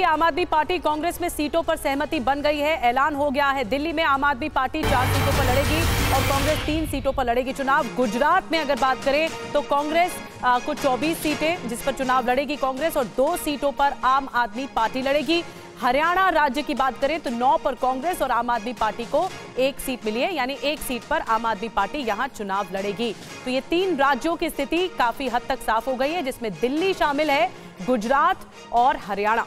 कि आम आदमी पार्टी कांग्रेस में सीटों पर सहमति बन गई है। ऐलान हो गया है, दिल्ली में आम आदमी पार्टी 4 सीटों पर लड़ेगी और कांग्रेस 3 सीटों पर लड़ेगी चुनाव। गुजरात में अगर बात करें तो कांग्रेस को 24 सीटें जिस पर चुनाव लड़ेगी कांग्रेस और 2 सीटों पर आम आदमी पार्टी लड़ेगी। हरियाणा राज्य की बात करें तो 9 पर कांग्रेस और आम आदमी पार्टी को 1 सीट मिली है, यानी 1 सीट पर आम आदमी पार्टी यहां चुनाव लड़ेगी। तो ये 3 राज्यों की स्थिति काफी हद तक साफ हो गई है, जिसमें दिल्ली शामिल है, गुजरात और हरियाणा।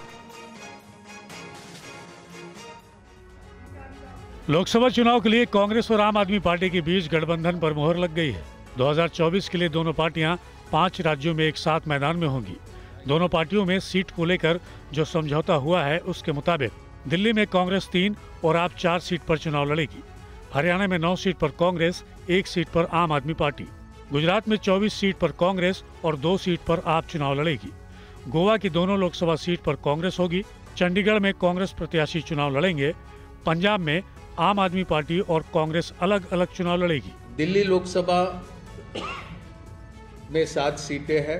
लोकसभा चुनाव के लिए कांग्रेस और आम आदमी पार्टी के बीच गठबंधन पर मोहर लग गई है। 2024 के लिए दोनों पार्टियां 5 राज्यों में एक साथ मैदान में होंगी। दोनों पार्टियों में सीट को लेकर जो समझौता हुआ है उसके मुताबिक दिल्ली में कांग्रेस 3 और आप 4 सीट पर चुनाव लड़ेगी। हरियाणा में 9 सीट पर कांग्रेस, 1 सीट पर आम आदमी पार्टी। गुजरात में 24 सीट पर कांग्रेस और 2 सीट पर आप चुनाव लड़ेगी। गोवा की दोनों लोकसभा सीट पर कांग्रेस होगी। चंडीगढ़ में कांग्रेस प्रत्याशी चुनाव लड़ेंगे। पंजाब में आम आदमी पार्टी और कांग्रेस अलग अलग चुनाव लड़ेगी। दिल्ली लोकसभा में 7 सीटें हैं।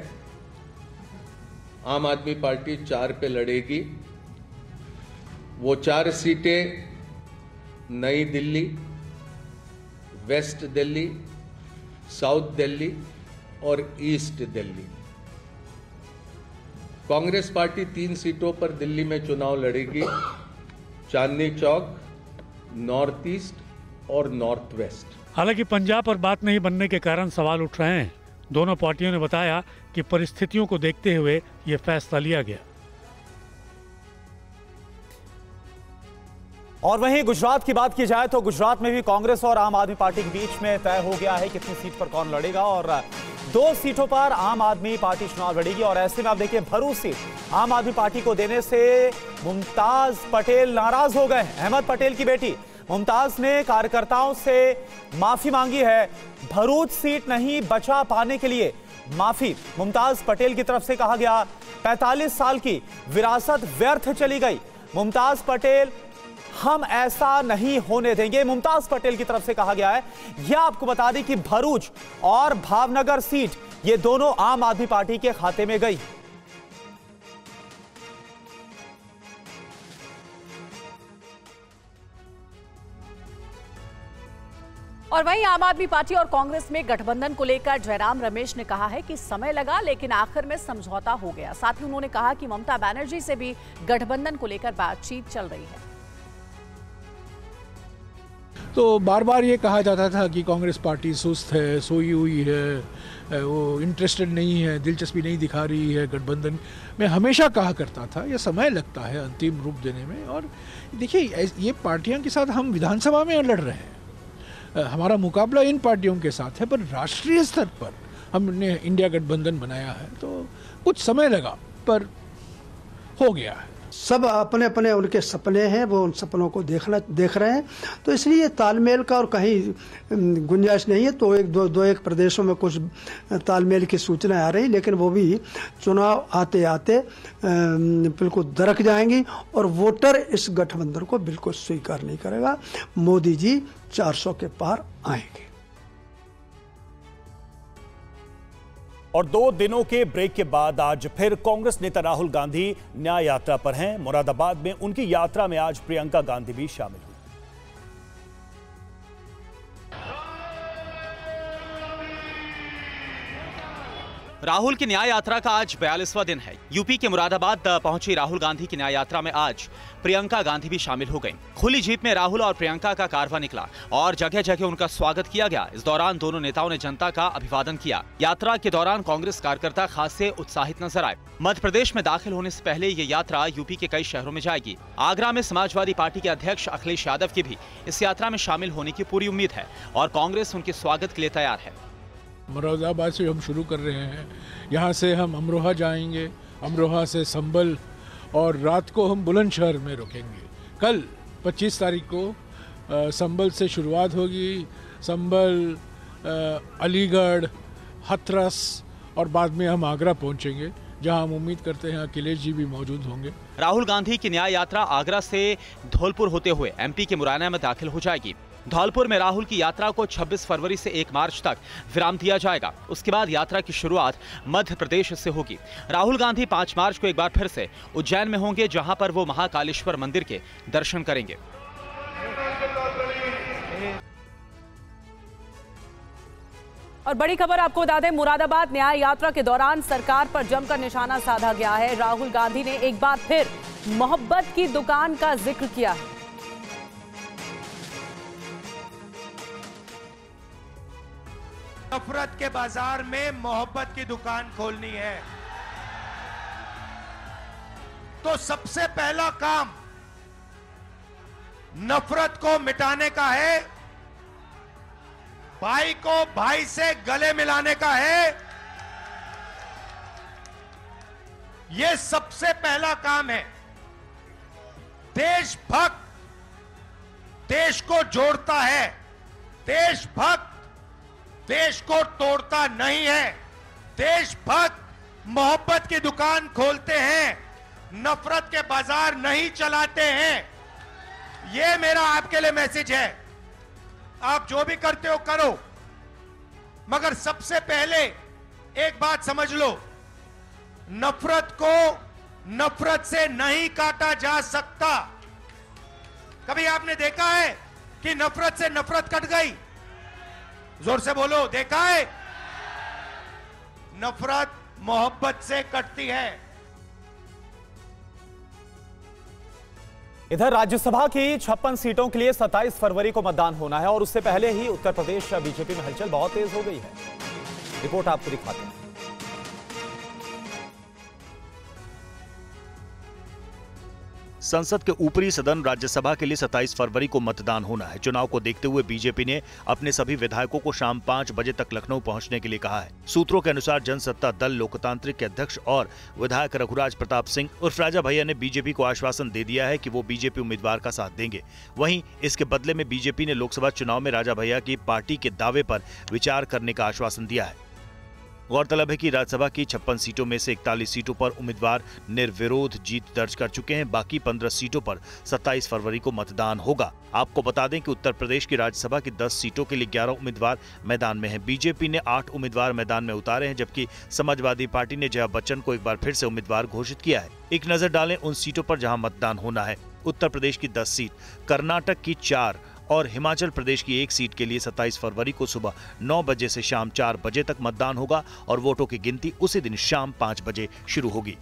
आम आदमी पार्टी 4 पे लड़ेगी। वो 4 सीटें नई दिल्ली, वेस्ट दिल्ली, साउथ दिल्ली और ईस्ट दिल्ली। कांग्रेस पार्टी 3 सीटों पर दिल्ली में चुनाव लड़ेगी, चांदनी चौक, नॉर्थ ईस्ट और नॉर्थ वेस्ट। हालांकि पंजाब पर बात नहीं बनने के कारण सवाल उठ रहे हैं। दोनों पार्टियों ने बताया कि परिस्थितियों को देखते हुए ये फैसला लिया गया। और वहीं गुजरात की बात की जाए तो गुजरात में भी कांग्रेस और आम आदमी पार्टी के बीच में तय हो गया है कितनी सीट पर कौन लड़ेगा और 2 सीटों पर आम आदमी पार्टी चुनाव लड़ेगी। और ऐसे में आप देखिए, भरूच सीट आम आदमी पार्टी को देने से मुमताज पटेल नाराज हो गए। अहमद पटेल की बेटी मुमताज ने कार्यकर्ताओं से माफी मांगी है। भरूच सीट नहीं बचा पाने के लिए माफी मुमताज पटेल की तरफ से कहा गया। 45 साल की विरासत व्यर्थ चली गई। मुमताज पटेल, हम ऐसा नहीं होने देंगे, मुमताज पटेल की तरफ से कहा गया है। यह आपको बता दें कि भरूच और भावनगर सीट ये दोनों आम आदमी पार्टी के खाते में गई। और वहीं आम आदमी पार्टी और कांग्रेस में गठबंधन को लेकर जयराम रमेश ने कहा है कि समय लगा लेकिन आखिर में समझौता हो गया। साथ ही उन्होंने कहा कि ममता बनर्जी से भी गठबंधन को लेकर बातचीत चल रही है। तो बार बार ये कहा जाता था कि कांग्रेस पार्टी सुस्त है, सोई हुई है, वो इंटरेस्टेड नहीं है, दिलचस्पी नहीं दिखा रही है गठबंधन। मैं हमेशा कहा करता था ये समय लगता है अंतिम रूप देने में। और देखिए, ये पार्टियों के साथ हम विधानसभा में लड़ रहे हैं, हमारा मुकाबला इन पार्टियों के साथ है, पर राष्ट्रीय स्तर पर हमने इंडिया गठबंधन बनाया है तो कुछ समय लगा पर हो गया है। सब अपने अपने उनके सपने हैं, वो उन सपनों को देख रहे हैं, तो इसलिए तालमेल का और कहीं गुंजाइश नहीं है। तो एक प्रदेशों में कुछ तालमेल की सूचनाएं आ रही, लेकिन वो भी चुनाव आते आते बिल्कुल दरक जाएंगी और वोटर इस गठबंधन को बिल्कुल स्वीकार नहीं करेगा। मोदी जी 400 के पार आएंगे। और 2 दिनों के ब्रेक के बाद आज फिर कांग्रेस नेता राहुल गांधी न्याय यात्रा पर हैं। मुरादाबाद में उनकी यात्रा में आज प्रियंका गांधी भी शामिल हुई। राहुल की न्याय यात्रा का आज 42वां दिन है। यूपी के मुरादाबाद पहुंची राहुल गांधी की न्याय यात्रा में आज प्रियंका गांधी भी शामिल हो गईं। खुली जीप में राहुल और प्रियंका का कारवां निकला और जगह जगह उनका स्वागत किया गया। इस दौरान दोनों नेताओं ने जनता का अभिवादन किया। यात्रा के दौरान कांग्रेस कार्यकर्ता खासे उत्साहित नजर आए। मध्य प्रदेश में दाखिल होने से पहले ये यात्रा यूपी के कई शहरों में जाएगी। आगरा में समाजवादी पार्टी के अध्यक्ष अखिलेश यादव की भी इस यात्रा में शामिल होने की पूरी उम्मीद है और कांग्रेस उनके स्वागत के लिए तैयार है। मुरादाबाद से हम शुरू कर रहे हैं, यहाँ से हम अमरोहा जाएंगे, अमरोहा से संभल और रात को हम बुलंदशहर में रुकेंगे। कल 25 तारीख को संभल से शुरुआत होगी, संभल, अलीगढ़, हथरस और बाद में हम आगरा पहुँचेंगे, जहां हम उम्मीद करते हैं अखिलेश जी भी मौजूद होंगे। राहुल गांधी की न्याय यात्रा आगरा से धौलपुर होते हुए एमपी के मुरैना में दाखिल हो जाएगी। धौलपुर में राहुल की यात्रा को 26 फरवरी से 1 मार्च तक विराम दिया जाएगा। उसके बाद यात्रा की शुरुआत मध्य प्रदेश से होगी। राहुल गांधी 5 मार्च को एक बार फिर से उज्जैन में होंगे, जहां पर वो महाकालेश्वर मंदिर के दर्शन करेंगे। और बड़ी खबर आपको बता दें, मुरादाबाद न्याय यात्रा के दौरान सरकार पर जमकर निशाना साधा गया है। राहुल गांधी ने एक बार फिर मोहब्बत की दुकान का जिक्र किया है। नफरत के बाजार में मोहब्बत की दुकान खोलनी है तो सबसे पहला काम नफरत को मिटाने का है, भाई को भाई से गले मिलाने का है। यह सबसे पहला काम है। देशभक्त देश को जोड़ता है, देशभक्त देश को तोड़ता नहीं है। देशभक्त मोहब्बत की दुकान खोलते हैं, नफरत के बाजार नहीं चलाते हैं। यह मेरा आपके लिए मैसेज है। आप जो भी करते हो करो, मगर सबसे पहले एक बात समझ लो, नफरत को नफरत से नहीं काटा जा सकता। कभी आपने देखा है कि नफरत से नफरत कट गई? जोर से बोलो, देखा है? नफरत मोहब्बत से कटती है। इधर राज्यसभा की 56 सीटों के लिए 27 फरवरी को मतदान होना है और उससे पहले ही उत्तर प्रदेश बीजेपी में हलचल बहुत तेज हो गई है। रिपोर्ट आपको दिखाते हैं। संसद के ऊपरी सदन राज्यसभा के लिए 27 फरवरी को मतदान होना है। चुनाव को देखते हुए बीजेपी ने अपने सभी विधायकों को शाम 5 बजे तक लखनऊ पहुंचने के लिए कहा है। सूत्रों के अनुसार जनसत्ता दल लोकतांत्रिक के अध्यक्ष और विधायक रघुराज प्रताप सिंह उर्फ राजा भैया ने बीजेपी को आश्वासन दे दिया है कि वो बीजेपी उम्मीदवार का साथ देंगे। वहीं इसके बदले में बीजेपी ने लोकसभा चुनाव में राजा भैया की पार्टी के दावे पर विचार करने का आश्वासन दिया है। गौरतलब है कि राज्यसभा की 56 सीटों में से 41 सीटों पर उम्मीदवार निर्विरोध जीत दर्ज कर चुके हैं। बाकी 15 सीटों पर 27 फरवरी को मतदान होगा। आपको बता दें कि उत्तर प्रदेश की राज्यसभा की 10 सीटों के लिए 11 उम्मीदवार मैदान में हैं। बीजेपी ने 8 उम्मीदवार मैदान में उतारे हैं, जबकि समाजवादी पार्टी ने जया बच्चन को एक बार फिर से उम्मीदवार घोषित किया है। एक नजर डालें उन सीटों पर जहां मतदान होना है। उत्तर प्रदेश की 10 सीट, कर्नाटक की 4 और हिमाचल प्रदेश की 1 सीट के लिए 27 फरवरी को सुबह 9 बजे से शाम 4 बजे तक मतदान होगा और वोटों की गिनती उसी दिन शाम 5 बजे शुरू होगी।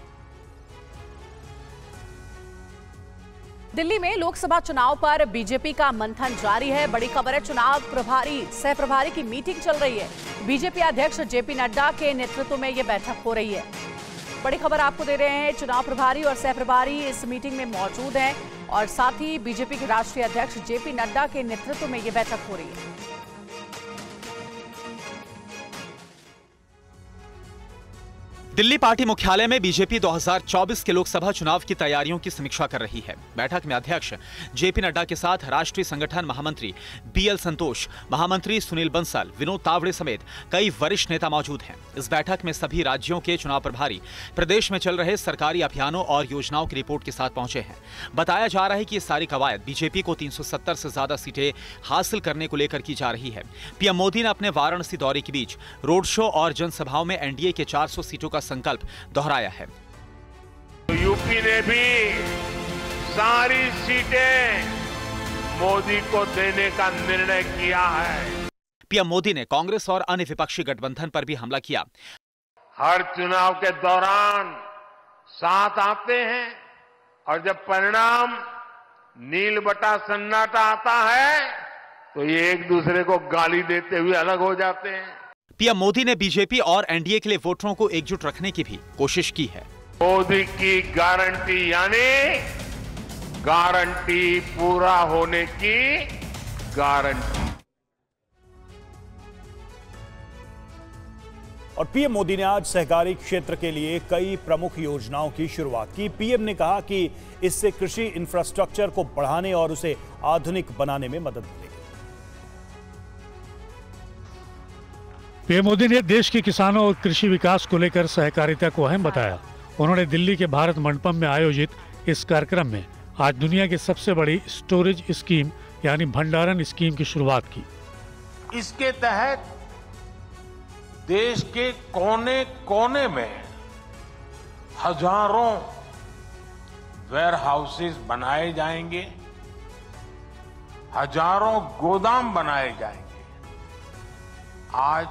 दिल्ली में लोकसभा चुनाव पर बीजेपी का मंथन जारी है। बड़ी खबर है, चुनाव प्रभारी सह प्रभारी की मीटिंग चल रही है। बीजेपी अध्यक्ष जेपी नड्डा के नेतृत्व में यह बैठक हो रही है। बड़ी खबर आपको दे रहे हैं, चुनाव प्रभारी और सह प्रभारी इस मीटिंग में मौजूद हैं और साथ ही बीजेपी के राष्ट्रीय अध्यक्ष जेपी नड्डा के नेतृत्व में यह बैठक हो रही है। दिल्ली पार्टी मुख्यालय में बीजेपी 2024 के लोकसभा चुनाव की तैयारियों की समीक्षा कर रही है। बैठक में अध्यक्ष जेपी नड्डा के साथ राष्ट्रीय संगठन महामंत्री बीएल संतोष, महामंत्री सुनील बंसल, विनोद तावड़े समेत कई वरिष्ठ नेता मौजूद हैं। इस बैठक में सभी राज्यों के चुनाव प्रभारी प्रदेश में चल रहे सरकारी अभियानों और योजनाओं की रिपोर्ट के साथ पहुंचे हैं। बताया जा रहा है कि ये सारी कवायद बीजेपी को 370 से ज्यादा सीटें हासिल करने को लेकर की जा रही है। पीएम मोदी ने अपने वाराणसी दौरे के बीच रोड शो और जनसभाओं में एनडीए के 400 सीटों का संकल्प दोहराया है। तो यूपी ने भी सारी सीटें मोदी को देने का निर्णय किया है। पीएम मोदी ने कांग्रेस और अन्य विपक्षी गठबंधन पर भी हमला किया। हर चुनाव के दौरान साथ आते हैं और जब परिणाम नील बटा सन्नाटा आता है तो ये एक दूसरे को गाली देते हुए अलग हो जाते हैं। पीएम मोदी ने बीजेपी और एनडीए के लिए वोटरों को एकजुट रखने की भी कोशिश की है। मोदी की गारंटी यानी गारंटी पूरा होने की गारंटी। और पीएम मोदी ने आज सहकारी क्षेत्र के लिए कई प्रमुख योजनाओं की शुरुआत की। पीएम ने कहा कि इससे कृषि इंफ्रास्ट्रक्चर को बढ़ाने और उसे आधुनिक बनाने में मदद मिलेगी। पीएम मोदी ने देश के किसानों और कृषि विकास को लेकर सहकारिता को अहम बताया। उन्होंने दिल्ली के भारत मंडपम में आयोजित इस कार्यक्रम में आज दुनिया की सबसे बड़ी स्टोरेज स्कीम यानी भंडारण स्कीम की शुरुआत की। इसके तहत देश के कोने कोने में हजारों वेयर हाउसेस बनाए जाएंगे, हजारों गोदाम बनाए जाएंगे। आज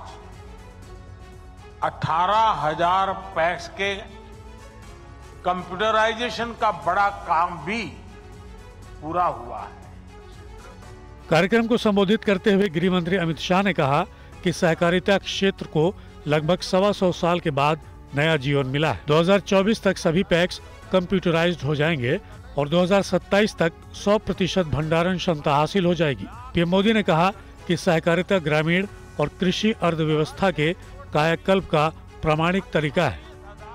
18,000 पैक्स के कंप्यूटराइजेशन का बड़ा काम भी पूरा हुआ है। कार्यक्रम को संबोधित करते हुए गृह मंत्री अमित शाह ने कहा कि सहकारिता क्षेत्र को लगभग 125 साल के बाद नया जीवन मिला है। 2024 तक सभी पैक्स कंप्यूटराइज्ड हो जाएंगे और 2027 तक 100% भंडारण क्षमता हासिल हो जाएगी। पीएम मोदी ने कहा कि सहकारिता ग्रामीण और कृषि अर्थव्यवस्था के कायाकल्प का प्रामाणिक तरीका है।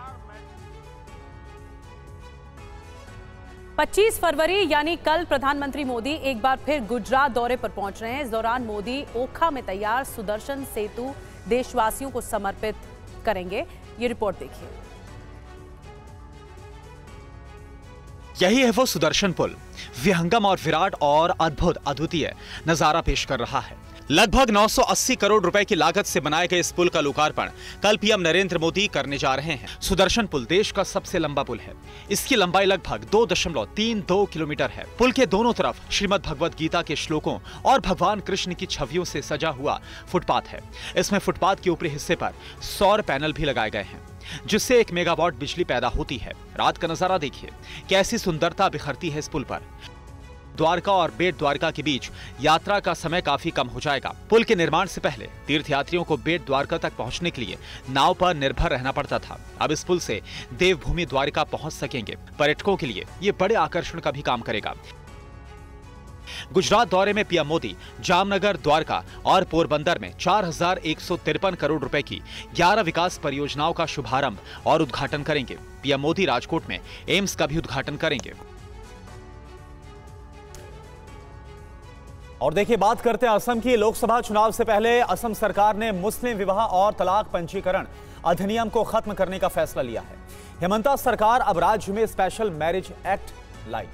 25 फरवरी यानी कल प्रधानमंत्री मोदी एक बार फिर गुजरात दौरे पर पहुंच रहे हैं। इस दौरान मोदी ओखा में तैयार सुदर्शन सेतु देशवासियों को समर्पित करेंगे। ये रिपोर्ट देखिए। यही है वो सुदर्शन पुल, विहंगम और विराट और अद्भुत अद्वितीय नजारा पेश कर रहा है। लगभग 980 करोड़ रुपए की लागत से बनाए गए इस पुल का लोकार्पण कल पीएम नरेंद्र मोदी करने जा रहे हैं। सुदर्शन पुल देश का सबसे लंबा पुल है। इसकी लंबाई लगभग 2.32 किलोमीटर है। पुल के दोनों तरफ श्रीमद् भगवद गीता के श्लोकों और भगवान कृष्ण की छवियों से सजा हुआ फुटपाथ है। इसमें फुटपाथ के ऊपरी हिस्से पर सौर पैनल भी लगाए गए हैं, जिससे 1 मेगावाट बिजली पैदा होती है। रात का नजारा देखिए, कैसी सुंदरता बिखरती है इस पुल पर। द्वारका और बेट द्वारका के बीच यात्रा का समय काफी कम हो जाएगा। पुल के निर्माण से पहले तीर्थयात्रियों को बेट द्वारका तक पहुंचने के लिए नाव पर निर्भर रहना पड़ता था। अब इस पुल से देवभूमि द्वारका पहुंच सकेंगे। पर्यटकों के लिए ये बड़े आकर्षण का भी काम करेगा। गुजरात दौरे में पीएम मोदी जामनगर, द्वारका और पोरबंदर में 4,153 करोड़ रुपए की 11 विकास परियोजनाओं का शुभारंभ और उद्घाटन करेंगे। पीएम मोदी राजकोट में एम्स का भी उद्घाटन करेंगे। और देखिए, बात करते हैं असम की। लोकसभा चुनाव से पहले असम सरकार ने मुस्लिम विवाह और तलाक पंजीकरण अधिनियम को खत्म करने का फैसला लिया है। हेमंता सरकार अब राज्य में स्पेशल मैरिज एक्ट लाई।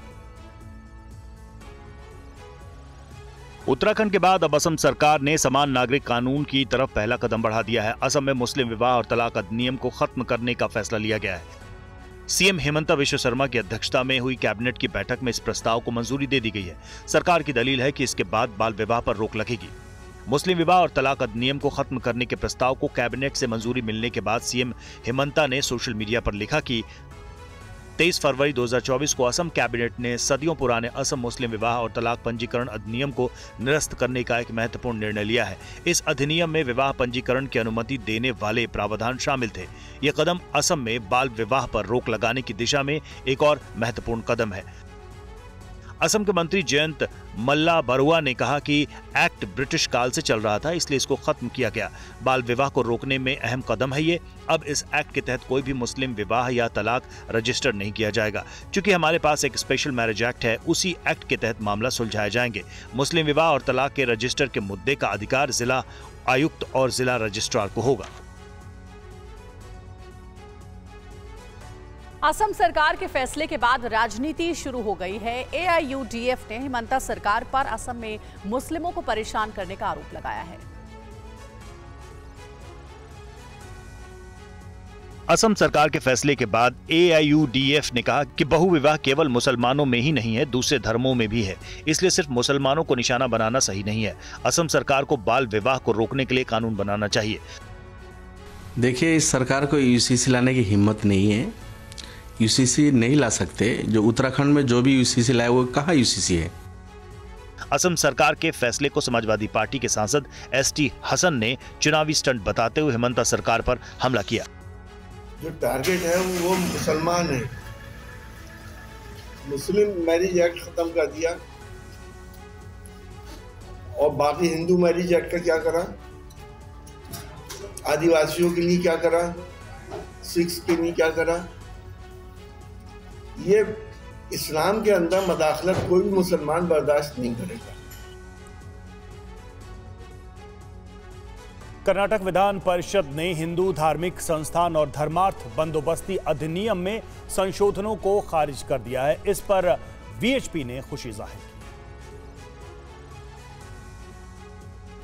उत्तराखंड के बाद अब असम सरकार ने समान नागरिक कानून की तरफ पहला कदम बढ़ा दिया है। असम में मुस्लिम विवाह और तलाक अधिनियम को खत्म करने का फैसला लिया गया है। सीएम हेमंता विश्व शर्मा की अध्यक्षता में हुई कैबिनेट की बैठक में इस प्रस्ताव को मंजूरी दे दी गई है। सरकार की दलील है कि इसके बाद बाल विवाह पर रोक लगेगी। मुस्लिम विवाह और तलाक अधिनियम को खत्म करने के प्रस्ताव को कैबिनेट से मंजूरी मिलने के बाद सीएम हेमंता ने सोशल मीडिया पर लिखा कि 23 फरवरी 2024 को असम कैबिनेट ने सदियों पुराने असम मुस्लिम विवाह और तलाक पंजीकरण अधिनियम को निरस्त करने का एक महत्वपूर्ण निर्णय लिया है। इस अधिनियम में विवाह पंजीकरण की अनुमति देने वाले प्रावधान शामिल थे। यह कदम असम में बाल विवाह पर रोक लगाने की दिशा में एक और महत्वपूर्ण कदम है। असम के मंत्री जयंत मल्ला बरुआ ने कहा कि एक्ट ब्रिटिश काल से चल रहा था, इसलिए इसको खत्म किया गया। बाल विवाह को रोकने में अहम कदम है ये। अब इस एक्ट के तहत कोई भी मुस्लिम विवाह या तलाक रजिस्टर नहीं किया जाएगा। क्योंकि हमारे पास एक स्पेशल मैरिज एक्ट है, उसी एक्ट के तहत मामला सुलझाए जाएंगे। मुस्लिम विवाह और तलाक के रजिस्टर के मुद्दे का अधिकार जिला आयुक्त और जिला रजिस्ट्रार को होगा। असम सरकार के फैसले के बाद राजनीति शुरू हो गई है। AIUDF ने हेमंता सरकार पर असम में मुस्लिमों को परेशान करने का आरोप लगाया है। असम सरकार के फैसले के बाद AIUDF ने कहा कि बहुविवाह केवल मुसलमानों में ही नहीं है, दूसरे धर्मों में भी है। इसलिए सिर्फ मुसलमानों को निशाना बनाना सही नहीं है। असम सरकार को बाल विवाह को रोकने के लिए कानून बनाना चाहिए। देखिए, इस सरकार को UCC लाने की हिम्मत नहीं है। UCC नहीं ला सकते। जो उत्तराखंड में जो भी UCC लाए वो कहाँ UCC है। असम सरकार के फैसले को समाजवादी पार्टी के सांसद ST हसन ने चुनावी स्टंट बताते हुए हेमंता सरकार पर हमला किया। जो टारगेट है वो मुसलमान है। मुस्लिम मैरिज एक्ट खत्म कर दिया और बाकी हिंदू मैरिज एक्ट का क्या करा, आदिवासियों के लिए क्या करा, सिख्स के लिए क्या करा। ये इस्लाम के अंदर मदाखलत कोई भी मुसलमान बर्दाश्त नहीं करेगा। कर्नाटक विधान परिषद ने हिंदू धार्मिक संस्थान और धर्मार्थ बंदोबस्ती अधिनियम में संशोधनों को खारिज कर दिया है। इस पर VHP ने खुशी जाहिर की।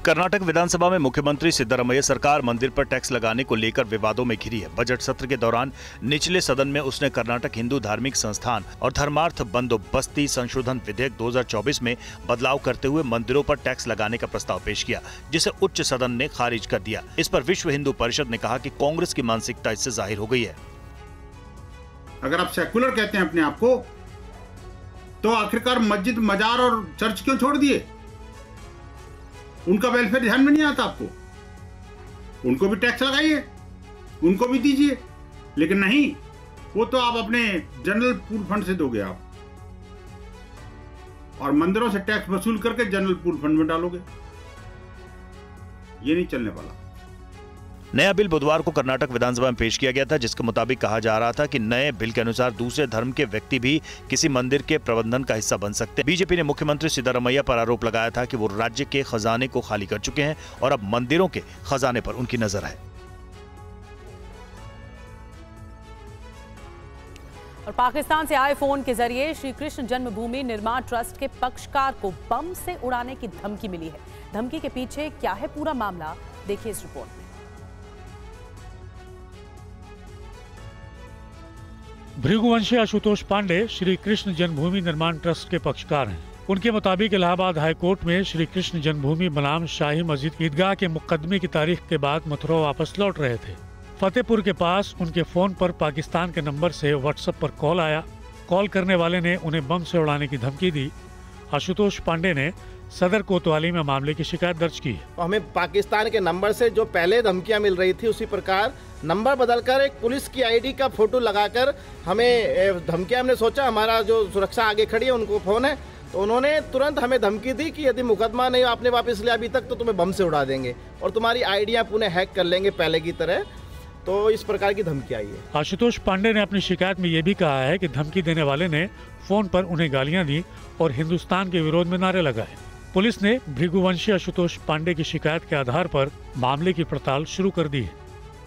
कर्नाटक विधानसभा में मुख्यमंत्री सिद्धरामैया सरकार मंदिर पर टैक्स लगाने को लेकर विवादों में घिरी है। बजट सत्र के दौरान निचले सदन में उसने कर्नाटक हिंदू धार्मिक संस्थान और धर्मार्थ बंदोबस्ती संशोधन विधेयक 2024 में बदलाव करते हुए मंदिरों पर टैक्स लगाने का प्रस्ताव पेश किया, जिसे उच्च सदन ने खारिज कर दिया। इस पर विश्व हिंदू परिषद ने कहा कि कांग्रेस की मानसिकता इससे जाहिर हो गई है। अगर आप सेकुलर कहते हैं अपने आप को, तो आखिरकार मस्जिद, मजार और चर्च क्यों छोड़ दिए? उनका वेलफेयर ध्यान में नहीं आता आपको? उनको भी टैक्स लगाइए, उनको भी दीजिए, लेकिन नहीं, वो तो आप अपने जनरल पूल फंड से दोगे आप, और मंदिरों से टैक्स वसूल करके जनरल पूल फंड में डालोगे। ये नहीं चलने वाला। नया बिल बुधवार को कर्नाटक विधानसभा में पेश किया गया था, जिसके मुताबिक कहा जा रहा था कि नए बिल के अनुसार दूसरे धर्म के व्यक्ति भी किसी मंदिर के प्रबंधन का हिस्सा बन सकते हैं। बीजेपी ने मुख्यमंत्री सिद्धरामैया पर आरोप लगाया था कि वो राज्य के खजाने को खाली कर चुके हैं और अब मंदिरों के खजाने पर उनकी नजर है। और पाकिस्तान से आए फोन के जरिए श्री कृष्ण जन्मभूमि निर्माण ट्रस्ट के पक्षकार को बम से उड़ाने की धमकी मिली है। धमकी के पीछे क्या है पूरा मामला, देखिए इस रिपोर्ट में। भृगुवंशी आशुतोष पांडे श्री कृष्ण जन्मभूमि निर्माण ट्रस्ट के पक्षकार हैं। उनके मुताबिक इलाहाबाद हाईकोर्ट में श्री कृष्ण जन्मभूमि बनाम शाही मस्जिद ईदगाह के मुकदमे की तारीख के बाद मथुरा वापस लौट रहे थे। फतेहपुर के पास उनके फोन पर पाकिस्तान के नंबर से व्हाट्सएप पर कॉल आया। कॉल करने वाले ने उन्हें बम से उड़ाने की धमकी दी। आशुतोष पांडे ने सदर कोतवाली में मामले की शिकायत दर्ज की है। हमें पाकिस्तान के नंबर से जो पहले धमकियां मिल रही थी, उसी प्रकार नंबर बदलकर एक पुलिस की आईडी का फोटो लगाकर हमें धमकियां, हमने सोचा हमारा जो सुरक्षा आगे खड़ी है उनको फोन है, तो उन्होंने तुरंत हमें धमकी दी कि यदि मुकदमा नहीं आपने वापस लिया अभी तक तो तुम्हें बम से उड़ा देंगे और तुम्हारी आईडियां पुनः हैक कर लेंगे पहले की तरह। तो इस प्रकार की धमकी आई है। आशुतोष पांडे ने अपनी शिकायत में यह भी कहा है कि धमकी देने वाले ने फोन पर उन्हें गालियां दी और हिंदुस्तान के विरोध में नारे लगाए। पुलिस ने भृगुवंशी आशुतोष पांडे की शिकायत के आधार पर मामले की पड़ताल शुरू कर दी है।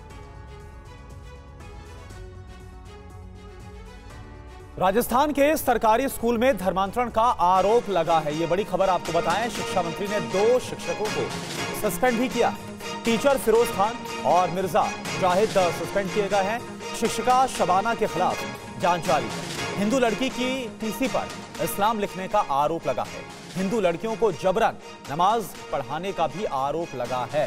राजस्थान के सरकारी स्कूल में धर्मांतरण का आरोप लगा है। ये बड़ी खबर आपको बताएं। शिक्षा मंत्री ने 2 शिक्षकों को सस्पेंड भी किया। टीचर फिरोज खान और मिर्जा जाहिद सस्पेंड किए गए हैं। शिक्षिका शबाना के खिलाफ जांच जारी है। हिंदू लड़की की टीसी पर इस्लाम लिखने का आरोप लगा है। हिंदू लड़कियों को जबरन नमाज पढ़ाने का भी आरोप लगा है।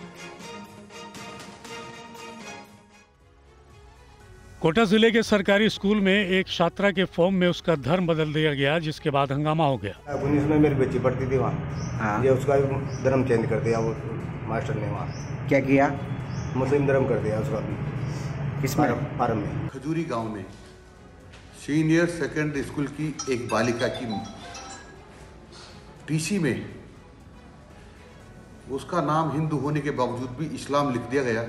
कोटा जिले के सरकारी स्कूल में एक छात्रा के फॉर्म में उसका धर्म बदल दिया गया, जिसके बाद हंगामा हो गया। 19 में मेरी बच्ची पढ़ती थी वहाँ, ये उसका धर्म चेंज कर दिया वो मास्टर ने। वहाँ क्या किया? मुस्लिम धर्म कर दिया उसका भी। किस फार्म में? खजूरी गांव में सीनियर सेकेंडरी स्कूल की एक बालिका की टीसी में उसका नाम हिंदू होने के बावजूद भी इस्लाम लिख दिया गया।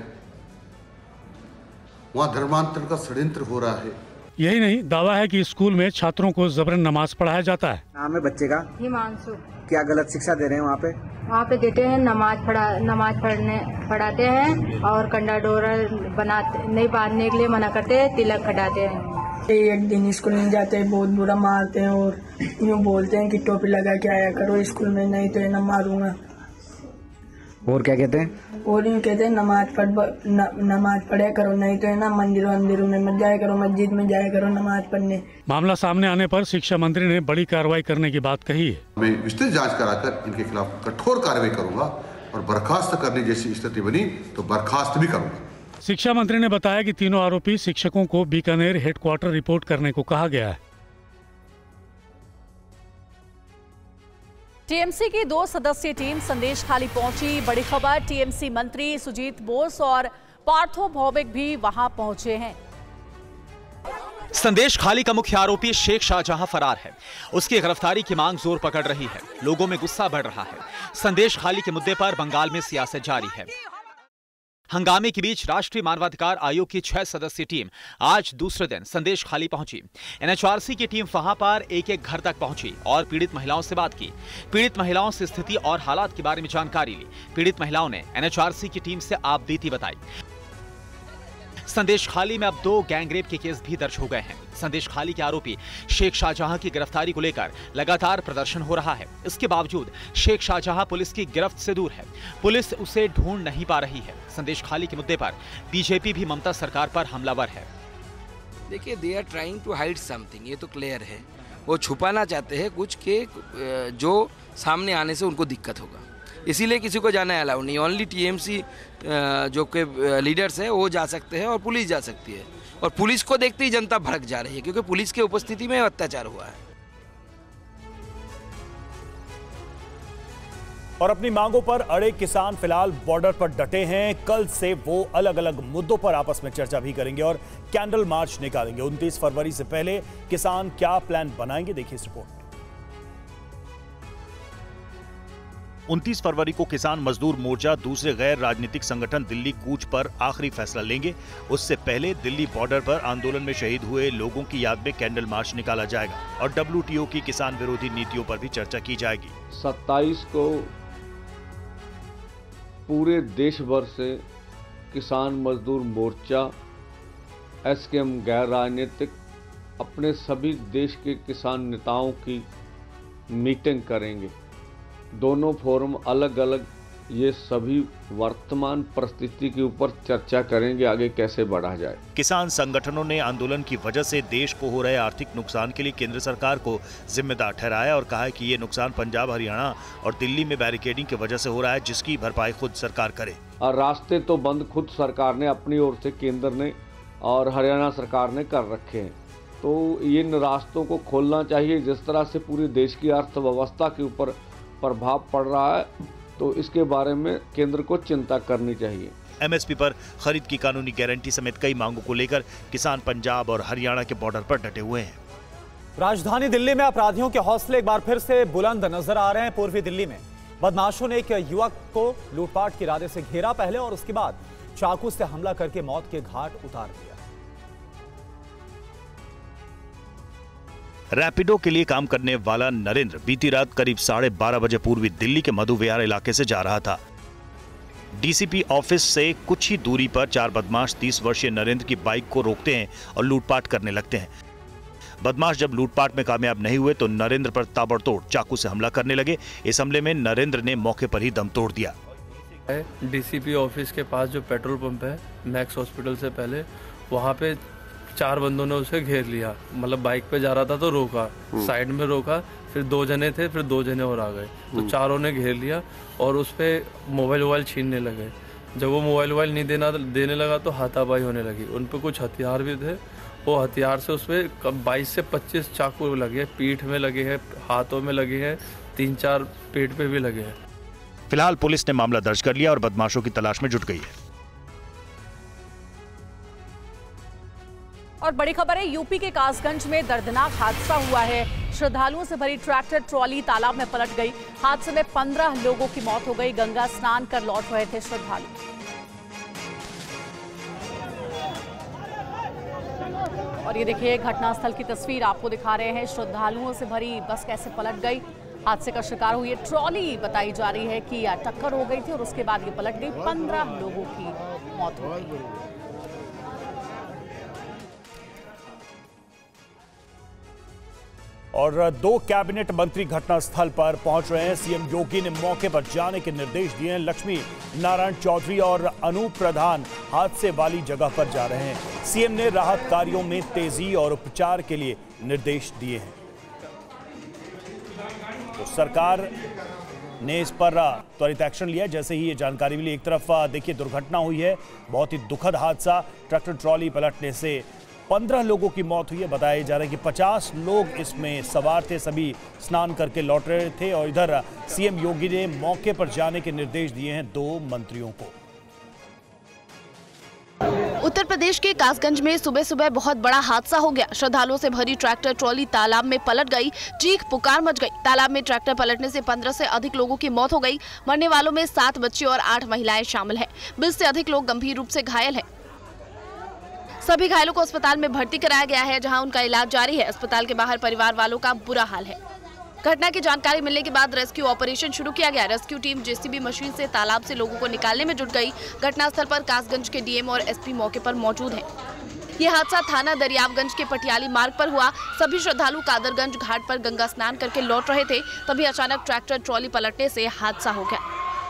वहाँ धर्मांतरण का षड्यंत्र हो रहा है। यही नहीं, दावा है कि स्कूल में छात्रों को जबरन नमाज पढ़ाया जाता है। नाम है बच्चे का? हिमांशु। क्या गलत शिक्षा दे रहे हैं वहाँ पे? वहाँ पे देते हैं नमाज पढ़ाते हैं और कंडा डोरा बनाते नहीं बांधने के लिए मना करते हैं, तिलक कटाते हैं। एक दिन स्कूल नहीं जाते, बहुत बुरा मारते हैं और यूँ बोलते हैं कि टोपी लगा के आया करो स्कूल में, नहीं तो ना मारूंगा। और क्या कहते हैं? और यूँ कहते हैं नमाज पढ़ा करो, नहीं तो है ना मंदिरों में मत जाया करो, मस्जिद में जाया करो नमाज पढ़ने। मामला सामने आने पर शिक्षा मंत्री ने बड़ी कार्रवाई करने की बात कही है। मैं विस्तृत जांच कराकर इनके खिलाफ कठोर कार्रवाई करूंगा और बर्खास्त करने जैसी स्थिति बनी तो बर्खास्त भी करूंगा। शिक्षा मंत्री ने बताया कि तीनों आरोपी शिक्षकों को बीकानेर हेडक्वार्टर रिपोर्ट करने को कहा गया है। टीएमसी की 2 सदस्यीय टीम संदेश खाली पहुंची। बड़ी खबर, टीएमसी मंत्री सुजीत बोस और पार्थो भौमिक भी वहां पहुंचे हैं। संदेश खाली का मुख्य आरोपी शेख शाहजहां फरार है। उसकी गिरफ्तारी की मांग जोर पकड़ रही है। लोगों में गुस्सा बढ़ रहा है। संदेश खाली के मुद्दे पर बंगाल में सियासत जारी है। हंगामे के बीच राष्ट्रीय मानवाधिकार आयोग की 6 सदस्यीय टीम आज दूसरे दिन संदेश खाली पहुंची। एनएचआरसी की टीम वहां पर एक घर तक पहुंची और पीड़ित महिलाओं से बात की। पीड़ित महिलाओं से स्थिति और हालात के बारे में जानकारी ली। पीड़ित महिलाओं ने एनएचआरसी की टीम से आपबीती बताई। संदेश खाली में अब 2 गैंगरेप के केस भी दर्ज हो गए हैं। संदेश खाली के आरोपी शेख शाहजहां की गिरफ्तारी को लेकर लगातार प्रदर्शन हो रहा है। इसके बावजूद शेख शाहजहां पुलिस की गिरफ्त से दूर है। पुलिस उसे ढूंढ नहीं पा रही है। संदेश खाली के मुद्दे पर बीजेपी भी ममता सरकार पर हमलावर है। देखिए, they are trying to hide something, ये तो क्लियर है। वो छुपाना चाहते हैं कुछ के जो सामने आने से उनको दिक्कत होगा, इसीलिए किसी को जाना अलाउ नहीं। ओनली टीएमसी जो के लीडर्स है वो जा सकते हैं और पुलिस जा सकती है, और पुलिस को देखते ही जनता भड़क जा रही है क्योंकि पुलिस की उपस्थिति में अत्याचार हुआ है। और अपनी मांगों पर अड़े किसान फिलहाल बॉर्डर पर डटे हैं। कल से वो अलग अलग मुद्दों पर आपस में चर्चा भी करेंगे और कैंडल मार्च निकालेंगे। 29 फरवरी से पहले किसान क्या प्लान बनाएंगे, देखिए इस रिपोर्ट। 29 फरवरी को किसान मजदूर मोर्चा दूसरे गैर राजनीतिक संगठन दिल्ली कूच पर आखिरी फैसला लेंगे। उससे पहले दिल्ली बॉर्डर पर आंदोलन में शहीद हुए लोगों की याद में कैंडल मार्च निकाला जाएगा और WTO की किसान विरोधी नीतियों पर भी चर्चा की जाएगी। 27 को पूरे देश भर से किसान मजदूर मोर्चा, SKM गैर राजनीतिक अपने सभी देश के किसान नेताओं की मीटिंग करेंगे। दोनों फोरम अलग अलग ये सभी वर्तमान परिस्थिति के ऊपर चर्चा करेंगे, आगे कैसे बढ़ा जाए। किसान संगठनों ने आंदोलन की वजह से देश को हो रहे आर्थिक नुकसान के लिए केंद्र सरकार को जिम्मेदार ठहराया और कहा है कि ये नुकसान पंजाब, हरियाणा और दिल्ली में बैरिकेडिंग की वजह से हो रहा है, जिसकी भरपाई खुद सरकार करे। और रास्ते तो बंद खुद सरकार ने अपनी ओर से, केंद्र ने और हरियाणा सरकार ने कर रखे हैं, तो इन रास्तों को खोलना चाहिए। जिस तरह से पूरे देश की अर्थव्यवस्था के ऊपर प्रभाव पड़ रहा है, तो इसके बारे में केंद्र को चिंता करनी चाहिए। MSP पर खरीद की कानूनी गारंटी समेत कई मांगों को लेकर किसान पंजाब और हरियाणा के बॉर्डर पर डटे हुए हैं। राजधानी दिल्ली में अपराधियों के हौसले एक बार फिर से बुलंद नजर आ रहे हैं। पूर्वी दिल्ली में बदमाशों ने एक युवक को लूटपाट के इरादे से घेरा पहले, और उसके बाद चाकू से हमला करके मौत के घाट उतार दिया। रैपिडो के लिए काम करने वाला नरेंद्र बीती रात करीब 12:30 बजे पूर्वी दिल्ली के मधु विहार इलाके से जा रहा था। DCP ऑफिस से कुछ ही दूरी पर 4 बदमाश 30 वर्षीय नरेंद्र की बाइक को रोकते हैं और लूटपाट करने लगते हैं। बदमाश जब लूटपाट में कामयाब नहीं हुए तो नरेंद्र पर ताबड़तोड़ चाकू से हमला करने लगे। इस हमले में नरेंद्र ने मौके पर ही दम तोड़ दिया। DCP ऑफिस के पास जो पेट्रोल पंप है मैक्स हॉस्पिटल से पहले, वहाँ पे 4 बंदों ने उसे घेर लिया। मतलब बाइक पे जा रहा था तो रोका, साइड में रोका, फिर 2 जने थे, फिर 2 जने और आ गए, तो चारों ने घेर लिया और उस पे मोबाइल छीनने लगे। जब वो मोबाइल नहीं देने लगा तो हाथापाई होने लगी। उन पे कुछ हथियार भी थे, वो हथियार से उस पर 22 से 25 चाकू लगे, पीठ में लगे हैं, हाथों में लगे हैं, 3-4 पेट पे भी लगे हैं। फिलहाल पुलिस ने मामला दर्ज कर लिया और बदमाशों की तलाश में जुट गई है। और बड़ी खबर है, यूपी के कासगंज में दर्दनाक हादसा हुआ है। श्रद्धालुओं से भरी ट्रैक्टर ट्रॉली तालाब में पलट गई। हादसे में 15 लोगों की मौत हो गई। गंगा स्नान कर लौट रहे थे श्रद्धालु। और ये देखिए घटनास्थल की तस्वीर आपको दिखा रहे हैं। श्रद्धालुओं से भरी बस कैसे पलट गई। हादसे का शिकार हुई है ट्रॉली। बताई जा रही है कि टक्कर हो गई थी और उसके बाद ये पलट गई। 15 लोगों की मौत हो गई। और 2 कैबिनेट मंत्री घटनास्थल पर पहुंच रहे हैं। सीएम योगी ने मौके पर जाने के निर्देश दिए हैं। लक्ष्मी नारायण चौधरी और अनूप प्रधान हादसे वाली जगह पर जा रहे हैं। सीएम ने राहत कार्यों में तेजी और उपचार के लिए निर्देश दिए हैं। तो सरकार ने इस पर त्वरित एक्शन लिया। जैसे ही ये जानकारी मिली, एक तरफ देखिए दुर्घटना हुई है, बहुत ही दुखद हादसा। ट्रैक्टर ट्रॉली पलटने से 15 लोगों की मौत हुई है। बताया जा रहा है कि 50 लोग इसमें सवार थे, सभी स्नान करके लौट रहे थे। और इधर सीएम योगी ने मौके पर जाने के निर्देश दिए हैं 2 मंत्रियों को। उत्तर प्रदेश के कासगंज में सुबह सुबह बहुत बड़ा हादसा हो गया। श्रद्धालुओं से भरी ट्रैक्टर ट्रॉली तालाब में पलट गई। चीख पुकार मच गई। तालाब में ट्रैक्टर पलटने से 15 से अधिक लोगों की मौत हो गई। मरने वालों में 7 बच्चे और 8 महिलाएं शामिल हैं। 20 से अधिक लोग गंभीर रूप से घायल हैं। सभी घायलों को अस्पताल में भर्ती कराया गया है, जहां उनका इलाज जारी है। अस्पताल के बाहर परिवार वालों का बुरा हाल है। घटना की जानकारी मिलने के बाद रेस्क्यू ऑपरेशन शुरू किया गया। रेस्क्यू टीम जेसीबी मशीन से तालाब से लोगों को निकालने में जुट गई। घटनास्थल पर कासगंज के डीएम और एसपी मौके पर मौजूद हैं। ये हादसा थाना दरियावगंज के पटियाली मार्ग पर हुआ। सभी श्रद्धालु कादरगंज घाट पर गंगा स्नान करके लौट रहे थे, तभी अचानक ट्रैक्टर ट्रॉली पलटने से हादसा हो गया।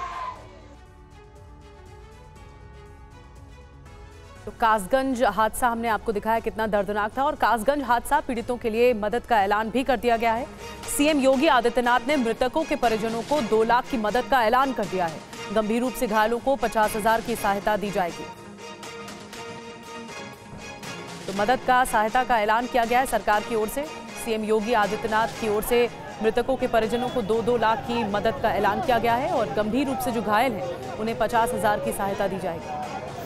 तो कासगंज हादसा हमने आपको दिखाया कितना दर्दनाक था, और कासगंज हादसा पीड़ितों के लिए मदद का ऐलान भी कर दिया गया है। सीएम योगी आदित्यनाथ ने मृतकों के परिजनों को 2 लाख की मदद का ऐलान कर दिया है। गंभीर रूप से घायलों को 50,000 की सहायता दी जाएगी। तो मदद का सहायता का ऐलान किया गया है सरकार की ओर से। सीएम योगी आदित्यनाथ की ओर से मृतकों के परिजनों को 2-2 लाख की मदद का ऐलान किया गया है, और गंभीर रूप से जो घायल हैं उन्हें 50,000 की सहायता दी जाएगी।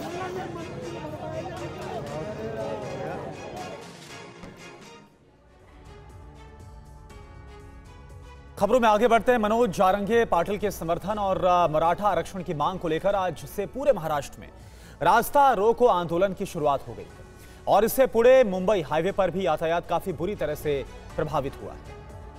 खबरों में आगे बढ़ते हैं। मनोज जारंगे पाटिल के समर्थन और मराठा आरक्षण की मांग को लेकर आज से पूरे महाराष्ट्र में रास्ता रोको आंदोलन की शुरुआत हो गई है, और इससे पुणे मुंबई हाईवे पर भी यातायात काफी बुरी तरह से प्रभावित हुआ है।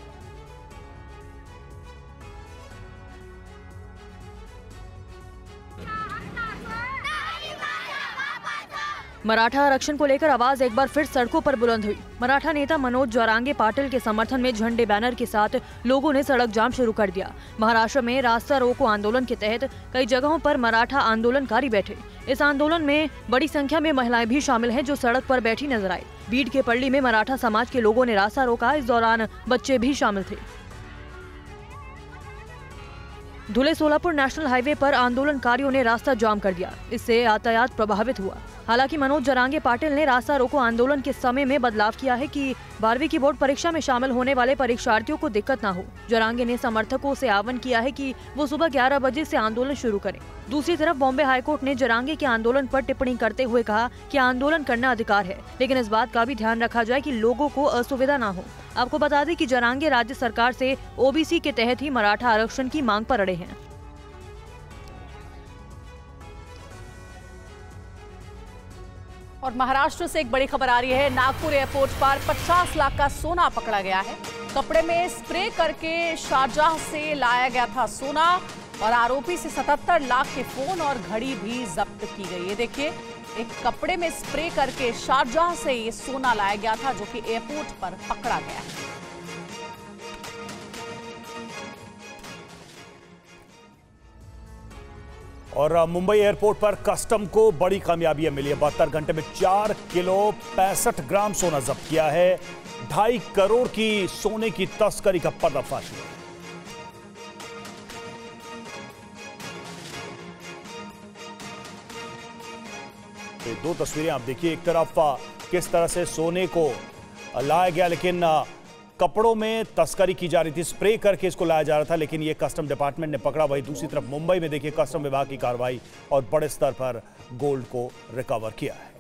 मराठा आरक्षण को लेकर आवाज एक बार फिर सड़कों पर बुलंद हुई। मराठा नेता मनोज जारंगे पाटिल के समर्थन में झंडे बैनर के साथ लोगों ने सड़क जाम शुरू कर दिया। महाराष्ट्र में रास्ता रोको आंदोलन के तहत कई जगहों पर मराठा आंदोलनकारी बैठे। इस आंदोलन में बड़ी संख्या में महिलाएं भी शामिल हैं, जो सड़क पर बैठी नजर आई। बीड के पल्ली में मराठा समाज के लोगों ने रास्ता रोका। इस दौरान बच्चे भी शामिल थे। धुले सोलापुर नेशनल हाईवे पर आंदोलनकारियों ने रास्ता जाम कर दिया। इससे यातायात प्रभावित हुआ। हालांकि मनोज जारंगे पाटिल ने रास्ता रोको आंदोलन के समय में बदलाव किया है कि 12वीं की बोर्ड परीक्षा में शामिल होने वाले परीक्षार्थियों को दिक्कत न हो। जारंगे ने समर्थकों से आह्वान किया है कि वो सुबह 11 बजे से आंदोलन शुरू करें। दूसरी तरफ बॉम्बे हाईकोर्ट ने जारंगे के आंदोलन पर टिप्पणी करते हुए कहा कि आंदोलन करना अधिकार है, लेकिन इस बात का भी ध्यान रखा जाए कि लोगों को असुविधा न हो। आपको बता दें कि जारंगे राज्य सरकार से ओबीसी के तहत ही मराठा आरक्षण की मांग पर अड़े हैं। और महाराष्ट्र से एक बड़ी खबर आ रही है। नागपुर एयरपोर्ट पर 50 लाख का सोना पकड़ा गया है। कपड़े में स्प्रे करके शारजाह से लाया गया था सोना, और आरोपी से 77 लाख के फोन और घड़ी भी जब्त की गई है। देखिए, एक कपड़े में स्प्रे करके शारजाह से ये सोना लाया गया था, जो कि एयरपोर्ट पर पकड़ा गया है। और मुंबई एयरपोर्ट पर कस्टम को बड़ी कामयाबियां मिली है। 72 घंटे में 4 किलो 65 ग्राम सोना जब्त किया है। 2.5 करोड़ की सोने की तस्करी का पर्दाफाश हुआ। ये 2 तस्वीरें आप देखिए। एक तरफ किस तरह से सोने को लाया गया, लेकिन कपड़ों में तस्करी की जा रही थी। स्प्रे करके इसको लाया जा रहा था, लेकिन ये कस्टम डिपार्टमेंट ने पकड़ा। वहीं दूसरी तरफ मुंबई में देखिए, कस्टम विभाग की कार्रवाई और बड़े स्तर पर गोल्ड को रिकवर किया है।